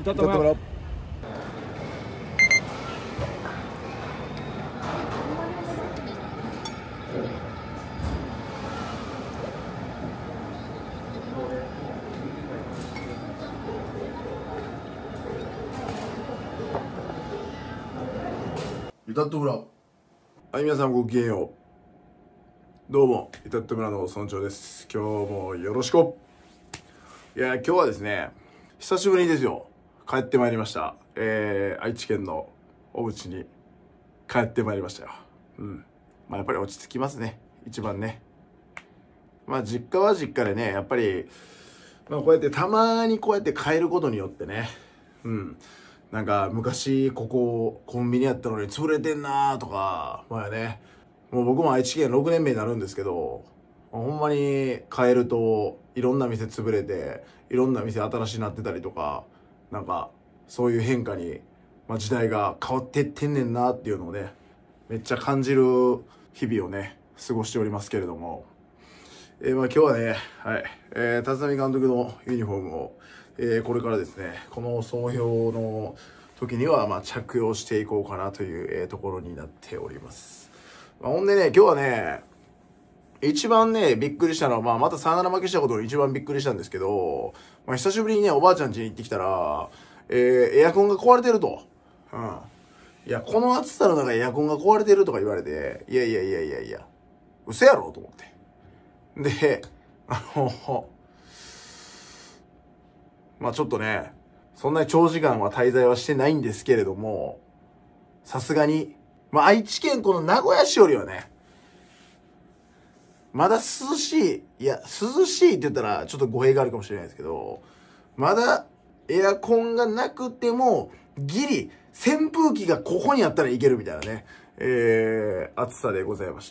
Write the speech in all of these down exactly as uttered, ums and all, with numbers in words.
歌ってもらおう。 歌ってもらう。はい、皆さんごきげんよう。どうも、歌って村の村長です。今日もよろしく。いや、今日はですね、久しぶりにですよ、帰ってまいりました。えー、愛知県のお家に帰ってまいりましたよ。うん。まあやっぱり落ち着きますね、一番ね。まあ実家は実家でね、やっぱり、まあこうやってたまにこうやって帰ることによってね、うん。なんか昔ここコンビニやったのに潰れてんなーとか、まあね、もう僕も愛知県ろくねんめになるんですけど、ほんまに帰るといろんな店潰れて、いろんな店新しいなってたりとか、なんかそういう変化に、まあ、時代が変わってってんねんなっていうのをね、めっちゃ感じる日々をね、過ごしておりますけれども、えー、まあ今日はね、はい、えー、立浪監督のユニフォームを、えー、これからですね、この総評の時にはまあ着用していこうかなという、えー、ところになっております。まあ、ほんでね、今日はね、一番ね、びっくりしたのは、まあまたサヨナラ負けしたことが一番びっくりしたんですけど、まあ久しぶりにね、おばあちゃん家に行ってきたら、えー、エアコンが壊れてると。うん。いや、この暑さの中エアコンが壊れてるとか言われて、いやいやいやいやいや、嘘やろと思って。で、あの、まあちょっとね、そんなに長時間は滞在はしてないんですけれども、さすがに、まあ愛知県この名古屋市よりはね、まだ涼しい、いや、涼しいって言ったらちょっと語弊があるかもしれないですけど、まだエアコンがなくても、ギリ、扇風機がここにあったらいけるみたいなね、えー、暑さでございました。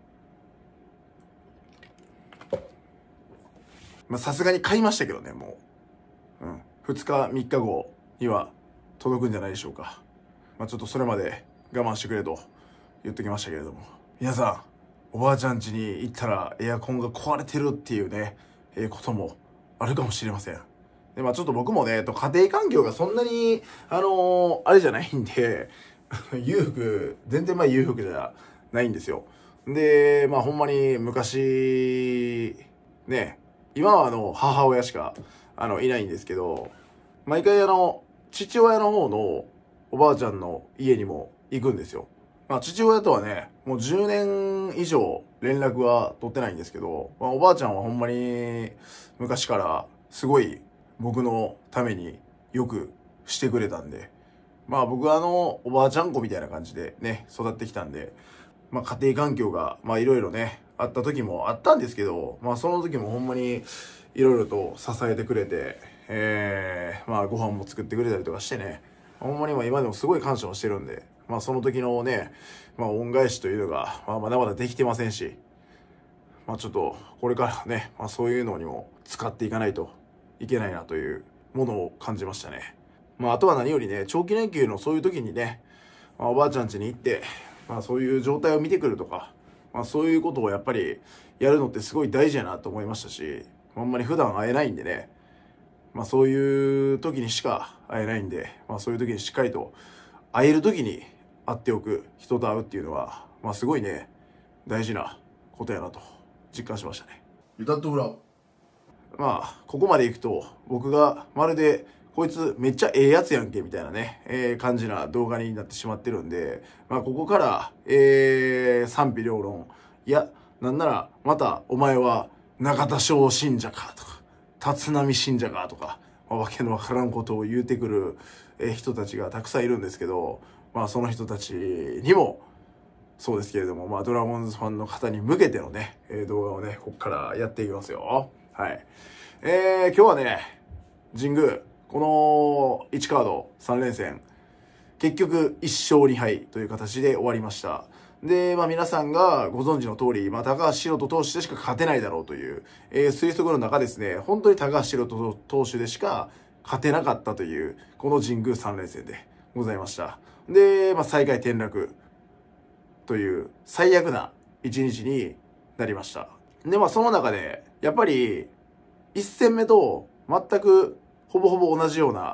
まあさすがに買いましたけどね、もう。うん。ふつか、みっかごには届くんじゃないでしょうか。まあちょっとそれまで我慢してくれと言っときましたけれども。皆さん、おばあちゃん家に行ったらエアコンが壊れてるっていうね、えー、こともあるかもしれません。で、まあちょっと僕もね、と家庭環境がそんなに、あのー、あれじゃないんで、裕福、全然まあ裕福じゃないんですよ。で、まあほんまに昔、ね、今はあの、母親しか、あの、いないんですけど、毎回あの、父親の方のおばあちゃんの家にも行くんですよ。まあ父親とはね、もうじゅうねん以上連絡は取ってないんですけど、まあおばあちゃんはほんまに昔からすごい僕のためによくしてくれたんで、まあ僕はあの、おばあちゃん子みたいな感じでね、育ってきたんで、まあ家庭環境が、まあいろいろね、あった時もあったんですけど、まあその時もほんまにいろいろと支えてくれて、えー、まあご飯も作ってくれたりとかしてね、ほんまにまあ今でもすごい感謝をしてるんで、まあその時のね、まあ恩返しというのが、まあまだまだできてませんし、まあちょっとこれからね、まあそういうのにも使っていかないといけないなというものを感じましたね。まああとは何よりね、長期連休のそういう時にね、まあ、おばあちゃん家に行って、まあそういう状態を見てくるとか、まあそういうことをやっぱりやるのってすごい大事やなと思いましたし、ほんまに普段会えないんでね、まあそういう時にしか会えないんで、まあそういう時にしっかりと会える時に会っておく、人と会うっていうのは、まあすごいね、大事なことやなと実感しましたね。 歌ってもらう。 まあ、ここまで行くと、僕がまるで、こいつめっちゃええやつやんけ、みたいなね、えー、感じな動画になってしまってるんで、まあ、ここから、えー、賛否両論。いや、なんなら、また、お前は、中田翔信者か、とか、立浪信者か、とか、まあ、わけのわからんことを言うてくる、えー、人たちがたくさんいるんですけど、まあ、その人たちにも、そうですけれども、まあ、ドラゴンズファンの方に向けてのね、えー、動画をね、ここからやっていきますよ。はい。えー、今日はね、神宮、このいちカードさん連戦、結局いっしょうにはいという形で終わりました。で、まあ皆さんがご存知の通り、まあ高橋宏斗投手でしか勝てないだろうという、えー、推測の中ですね、本当に高橋宏斗投手でしか勝てなかったという、この神宮さん連戦でございました。で、まあ最下位転落という最悪ないちにちになりました。で、まあその中で、やっぱりいち戦目と全くほぼほぼ同じような、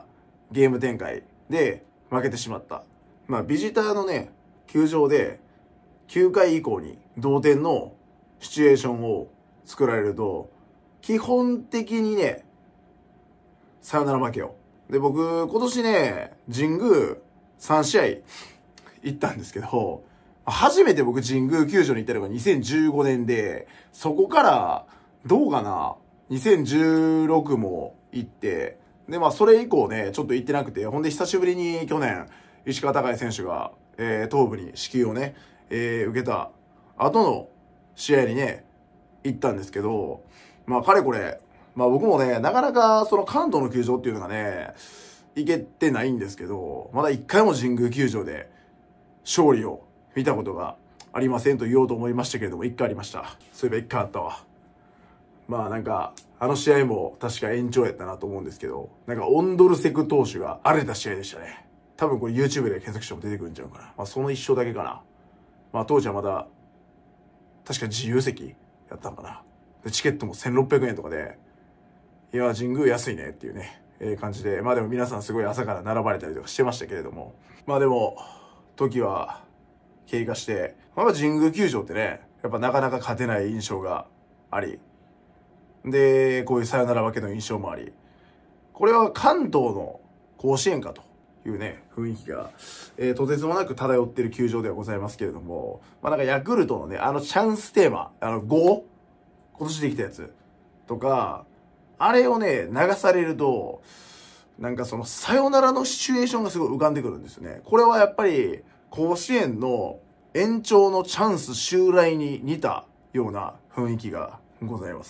ゲーム展開で負けてしまった。まあ、ビジターのね、球場できゅうかい以降に同点のシチュエーションを作られると、基本的にね、サヨナラ負けよ。で、僕、今年ね、神宮さんしあい行ったんですけど、初めて僕神宮球場に行ったのがにせんじゅうごねんで、そこから、どうかな、にせんじゅうろくも行って、で、まあ、それ以降ね、ちょっと行ってなくて、ほんで久しぶりに去年、石川昂弥選手が、えー、頭部に支給をね、えー、受けた後の試合にね、行ったんですけど、まあ、かれこれ、まあ僕もね、なかなかその関東の球場っていうのがね、行けてないんですけど、まだ一回も神宮球場で勝利を見たことがありませんと言おうと思いましたけれども、一回ありました。そういえば一回あったわ。まあなんか、あの試合も確か延長やったなと思うんですけど、なんかオンドルセク投手が荒れた試合でしたね。多分これ YouTube で検索しても出てくるんちゃうかな。まあその一勝だけかな。まあ当時はまだ、確か自由席やったのかな。でチケットもせんろっぴゃくえんとかで、いや、神宮安いねっていうね、えー、感じで、まあでも皆さんすごい朝から並ばれたりとかしてましたけれども、まあでも、時は経過して、まあ神宮球場ってね、やっぱなかなか勝てない印象があり、で、こういうサヨナラ負けの印象もあり、これは関東の甲子園かというね、雰囲気が、えー、とてつもなく漂っている球場ではございますけれども、まあなんかヤクルトのね、あのチャンステーマ、あのご、今年できたやつとか、あれをね、流されると、なんかそのサヨナラのシチュエーションがすごい浮かんでくるんですよね。これはやっぱり甲子園の延長のチャンス襲来に似たような雰囲気がございます。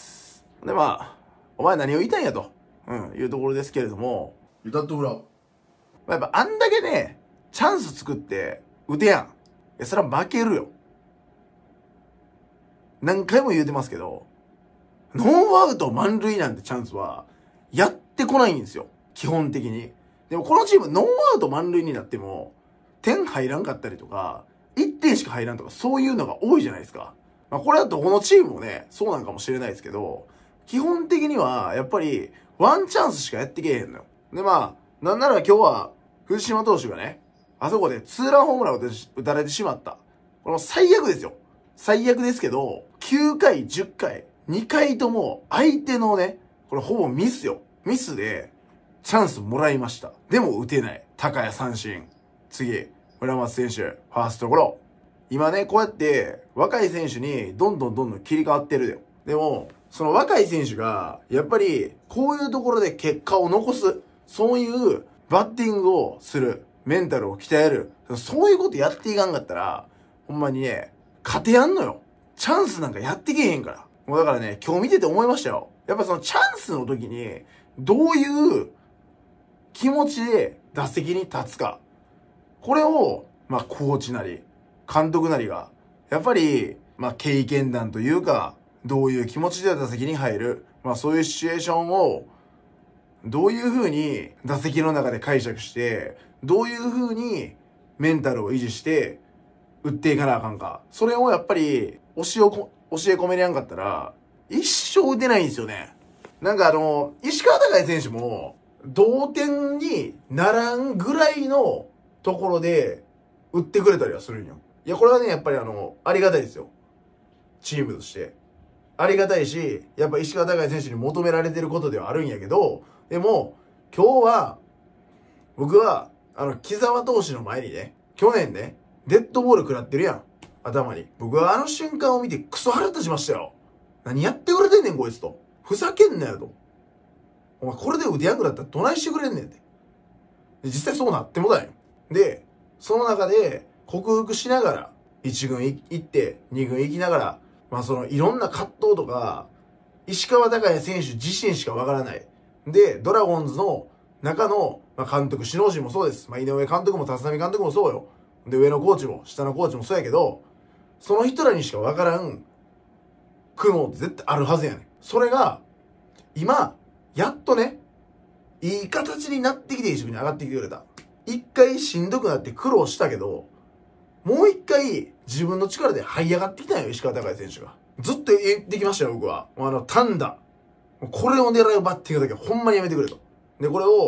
でまあ、お前何を言いたいんやと、うん、いうところですけれども、 歌ってほら。 やっぱあんだけね、チャンス作って打てやん。いや、それは負けるよ。何回も言うてますけど、ノーアウト満塁なんてチャンスはやってこないんですよ。基本的に。でもこのチームノーアウト満塁になっても点入らんかったりとか、いってんしか入らんとかそういうのが多いじゃないですか。まあこれだとこのチームもね、そうなんかもしれないですけど、基本的にはやっぱりワンチャンスしかやってけえへんのよ。でまあ、なんなら今日は藤島投手がね、あそこでツーランホームランを打たれてしまった。これも最悪ですよ。最悪ですけど、きゅうかい、じゅっかい、にかいとも相手のね、これほぼミスよ。ミスでチャンスもらいました。でも打てない。高谷三振。次、村松選手、ファーストゴロ。今ね、こうやって若い選手にどんどんどんどん切り替わってるよ。でも、その若い選手が、やっぱりこういうところで結果を残す。そういうバッティングをする。メンタルを鍛える。そういうことやっていかんかったら、ほんまにね、勝てやんのよ。チャンスなんかやってけへんから。もうだからね、今日見てて思いましたよ。やっぱそのチャンスの時に、どういう気持ちで打席に立つか。これを、まあ、コーチなり、監督なりが、やっぱり、まあ、経験談というか、どういう気持ちで打席に入る。まあ、そういうシチュエーションを、どういう風に打席の中で解釈して、どういう風にメンタルを維持して、打っていかなあかんか。それをやっぱり、教えをこ、教え込めれやんかったら、一生打てないんですよね。なんかあの、石川昂弥選手も、同点にならんぐらいのところで、打ってくれたりはするんよ。いや、これはね、やっぱりあの、ありがたいですよ。チームとして。ありがたいし、やっぱ石川昂弥選手に求められてることではあるんやけど、でも、今日は、僕は、あの、木澤投手の前にね、去年ね、デッドボール食らってるやん。頭に。僕はあの瞬間を見てクソ腹立ちましたよ。何やってくれてんねん、こいつと。ふざけんなよと。お前これで腕役だったらどないしてくれんねんって。で実際そうなってもだよ。で、その中で克服しながら、いち軍行って、に軍行きながら、まあそのいろんな葛藤とか、石川昂弥選手自身しかわからない。で、ドラゴンズの中の、まあ、監督、首脳陣もそうです。まあ、井上監督も立浪監督もそうよ。で、上のコーチも、下のコーチもそうやけど、その人らにしかわからん苦悩って絶対あるはずやねん。それが、今、やっとね、いい形になってきて一緒に上がってきてくれた。一回しんどくなって苦労したけど、もう一回自分の力で這い上がってきたんよ、石川昂弥選手が。ずっと言ってきましたよ、僕は。あの、単打。これを狙うバッティングだけはほんまにやめてくれと。で、これを、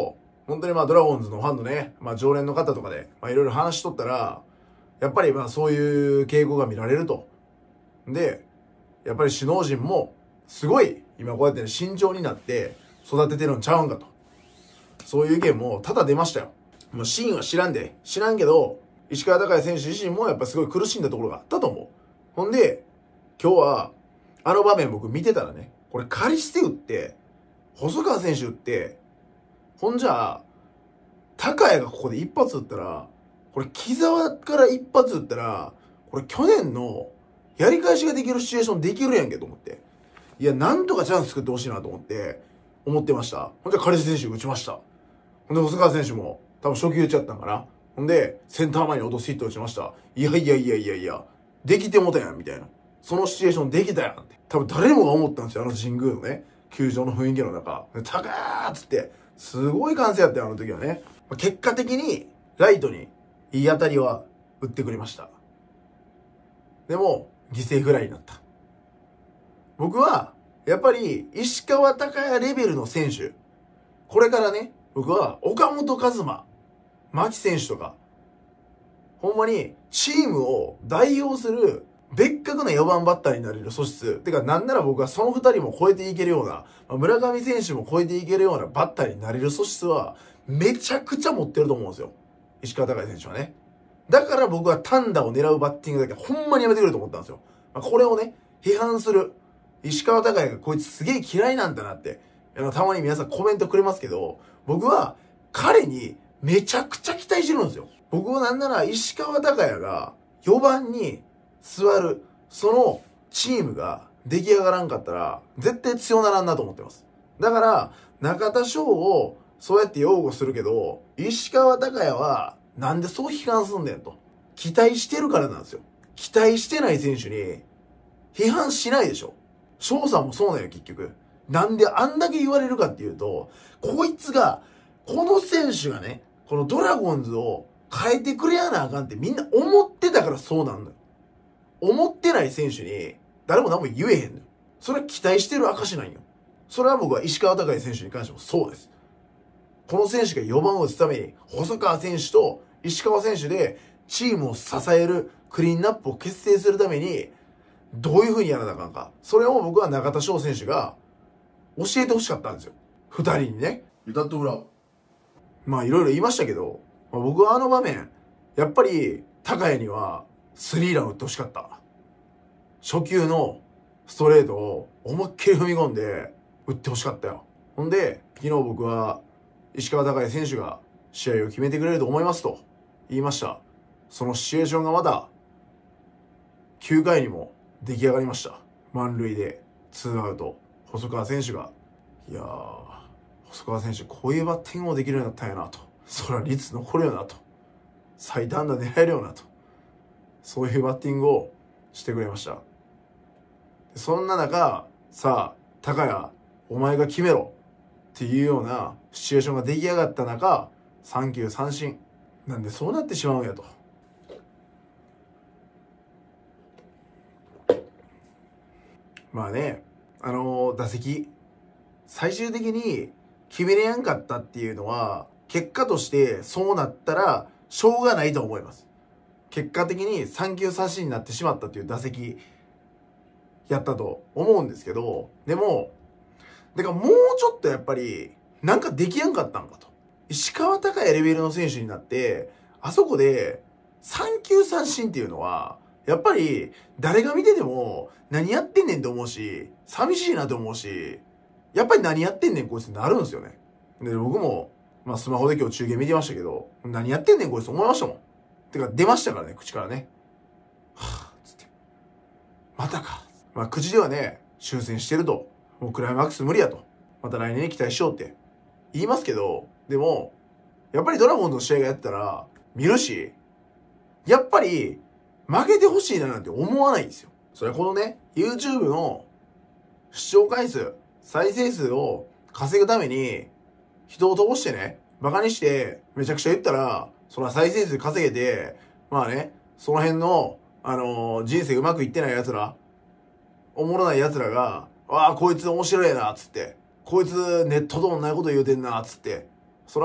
本当にまあドラゴンズのファンのね、まあ常連の方とかで、まあいろいろ話しとったら、やっぱりまあそういう傾向が見られると。で、やっぱり首脳陣も、すごい、今こうやってね、慎重になって育ててるんちゃうんかと。そういう意見も多々出ましたよ。もうシーンは知らんで、知らんけど、石川昂弥選手自身もやっぱすごい苦しんだところがあったと思う。ほんで、今日は、あの場面僕見てたらね、これ仮して打って、細川選手打って、ほんじゃあ、高谷がここで一発打ったら、これ木沢から一発打ったら、これ去年のやり返しができるシチュエーションできるやんけと思って。いや、なんとかチャンス作ってほしいなと思って、思ってました。ほんじゃ、カリス選手打ちました。ほんで、細川選手も、多分初球打っちゃったんかな。ほんで、センター前に落とすヒット打ちました。いやいやいやいやいや、できてもたやん、みたいな。そのシチュエーションできたやんって。多分誰もが思ったんですよ、あの神宮のね、球場の雰囲気の中。で、高ーっつって、すごい歓声やったよ、あの時はね。結果的に、ライトにいい当たりは打ってくれました。でも、犠牲フライになった。僕は、やっぱり、石川昂弥レベルの選手、これからね、僕は、岡本和真、牧選手とか、ほんまに、チームを代表する、別格なよばんバッターになれる素質。てか、なんなら僕はその二人も超えていけるような、村上選手も超えていけるようなバッターになれる素質は、めちゃくちゃ持ってると思うんですよ。石川昂弥選手はね。だから僕は単打を狙うバッティングだけほんまにやめてくれと思ったんですよ。まあ、これをね、批判する。石川昂弥がこいつすげえ嫌いなんだなって、たまに皆さんコメントくれますけど、僕は彼にめちゃくちゃ期待してるんですよ。僕はなんなら石川昂弥がよばんに座る、そのチームが出来上がらんかったら、絶対強ならんなと思ってます。だから、中田翔をそうやって擁護するけど、石川昂弥はなんでそう批判すんねんと。期待してるからなんですよ。期待してない選手に批判しないでしょ。翔さんもそうなんよ、結局。なんであんだけ言われるかっていうと、こいつが、この選手がね、このドラゴンズを変えてくれやなあかんってみんな思ってたからそうなんだよ。思ってない選手に誰も何も言えへんのよ。それは期待してる証なんよ。それは僕は石川昂弥選手に関してもそうです。この選手がよばんを打つために、細川選手と石川選手でチームを支えるクリーンナップを結成するために、どういう風にやらなあかんか。それを僕は中田翔選手が教えてほしかったんですよ。二人にね。 歌ってもらおう。 まあいろいろ言いましたけど、まあ、僕はあの場面、やっぱり高谷にはスリーラン打ってほしかった。初球のストレートを思いっきり踏み込んで打ってほしかったよ。ほんで、昨日僕は石川昂弥選手が試合を決めてくれると思いますと言いました。そのシチュエーションがまたきゅうかいにも出来上がりました。満塁でツーアウト。細川選手が、いやー、細川選手こういうバッティングもできるようになったんやなと。そら率残るよなと。最短打狙えるよなと。そういうバッティングをしてくれました。そんな中、さあ、高谷、お前が決めろっていうようなシチュエーションが出来上がった中、三球三振。なんでそうなってしまうんやと。まあね、あのー、打席、最終的に決めれやんかったっていうのは、結果としてそうなったら、しょうがないと思います。結果的に三球三振になってしまったっていう打席、やったと思うんですけど、でも、だからもうちょっとやっぱり、なんかできやんかったんかと。石川昂弥レベルの選手になって、あそこで三球三振っていうのは、やっぱり誰が見てても何やってんねんと思うし、寂しいなと思うし、やっぱり何やってんねんこいつってなるんですよね。で、僕も、まあスマホで今日中継見てましたけど、何やってんねんこいつ思いましたもん。てか出ましたからね、口からね。はぁ、つって。またか。まあ口ではね、修正してると。もうクライマックス無理やと。また来年に期待しようって言いますけど、でも、やっぱりドラゴンズの試合がやったら見るし、やっぱり負けてほしいななんて思わないんですよ。それはこのね、YouTube の視聴回数、再生数を稼ぐために人を通してね、バカにしてめちゃくちゃ言ったら、そら再生数稼げて、まあね、その辺の、あのー、人生うまくいってない奴ら、おもろない奴らが、ああ、こいつ面白いな、つって。こいつネットと同じこと言うてんな、つって。そら、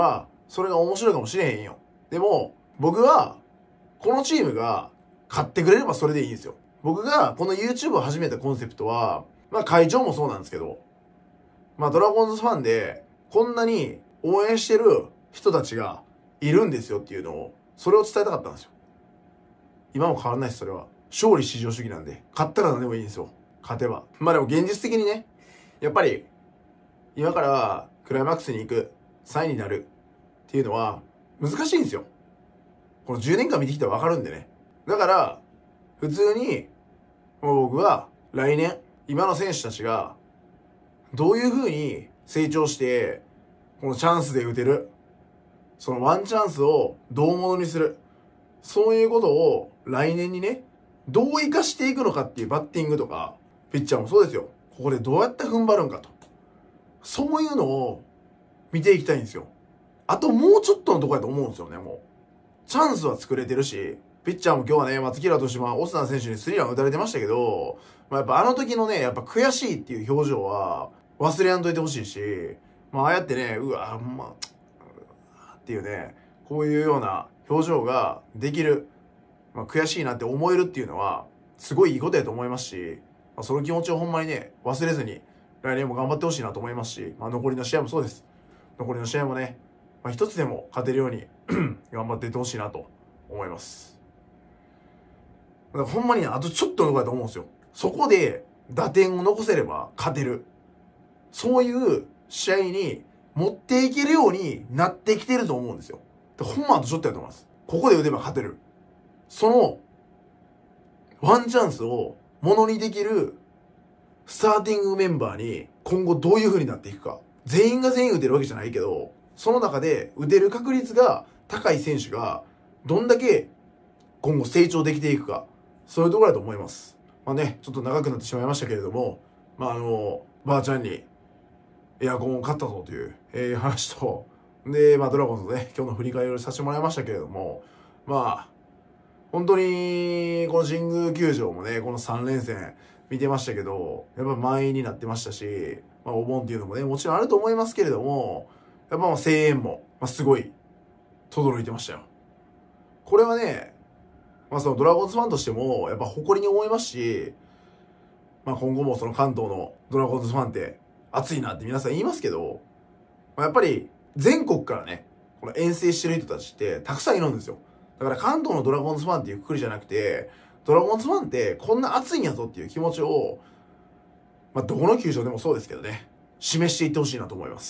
それが面白いかもしれへんよ。でも、僕は、このチームが勝ってくれればそれでいいんですよ。僕がこの YouTube を始めたコンセプトは、まあ会長もそうなんですけど、まあドラゴンズファンで、こんなに応援してる人たちがいるんですよっていうのを、それを伝えたかったんですよ。今も変わらないです、それは。勝利至上主義なんで、勝ったら何でもいいんですよ。勝てば。まあでも現実的にね、やっぱり、今からクライマックスに行く、さんいになるっていうのは難しいんですよ。このじゅうねんかん見てきたらわかるんでね。だから、普通に、もう僕は来年、今の選手たちが、どういう風に成長して、このチャンスで打てる。そのワンチャンスをどうものにする。そういうことを来年にね、どう活かしていくのかっていうバッティングとか、ピッチャーもそうですよ。ここでどうやって踏ん張るんかと。そういうのを見ていきたいんですよ。あともうちょっとのとこやと思うんですよね、もう。チャンスは作れてるし、ピッチャーも今日はね、松木良投手もオスナ選手にスリーラン打たれてましたけど、まあ、やっぱあの時のね、やっぱ悔しいっていう表情は忘れやんといてほしいし、まあああやってね、うわ、まあ、っていうね、こういうような表情ができる、まあ、悔しいなって思えるっていうのは、すごいいいことやと思いますし、まあ、その気持ちをほんまにね、忘れずに、来年も頑張ってほしいなと思いますし、まあ、残りの試合もそうです。残りの試合もね、まあ、一つでも勝てるように頑張っていってほしいなと思います。だからほんまにね、あとちょっとのとこだと思うんですよ。そこで打点を残せれば勝てる。そういう試合に持っていけるようになってきてると思うんですよ。でほんまあとちょっとやと思います。ここで打てば勝てる。そのワンチャンスをものにできるスターティングメンバーに今後どういう風になっていくか。全員が全員打てるわけじゃないけど、その中で打てる確率が高い選手がどんだけ今後成長できていくか。そういうところだと思います。まあね、ちょっと長くなってしまいましたけれども、まああの、ばあちゃんにエアコンを買ったぞという、えー、話と、で、まあドラゴンズのね、今日の振り返りをさせてもらいましたけれども、まあ、本当に、この神宮球場もね、このさん連戦見てましたけど、やっぱ満員になってましたし、まあお盆っていうのもね、もちろんあると思いますけれども、やっぱまあ声援も、まあ、すごい、轟いてましたよ。これはね、まあそのドラゴンズファンとしても、やっぱ誇りに思いますし、まあ今後もその関東のドラゴンズファンって熱いなって皆さん言いますけど、まあ、やっぱり全国からね、この遠征してる人たちってたくさんいるんですよ。だから関東のドラゴンズファンっていうくくりじゃなくて、ドラゴンズファンってこんな熱いんやぞっていう気持ちを、まあどこの球場でもそうですけどね、示していってほしいなと思います。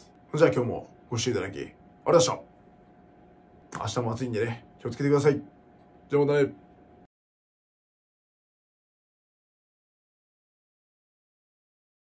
じゃあ今日もご視聴いただきありがとうございました。明日も暑いんでね、気をつけてください。じゃあまたね。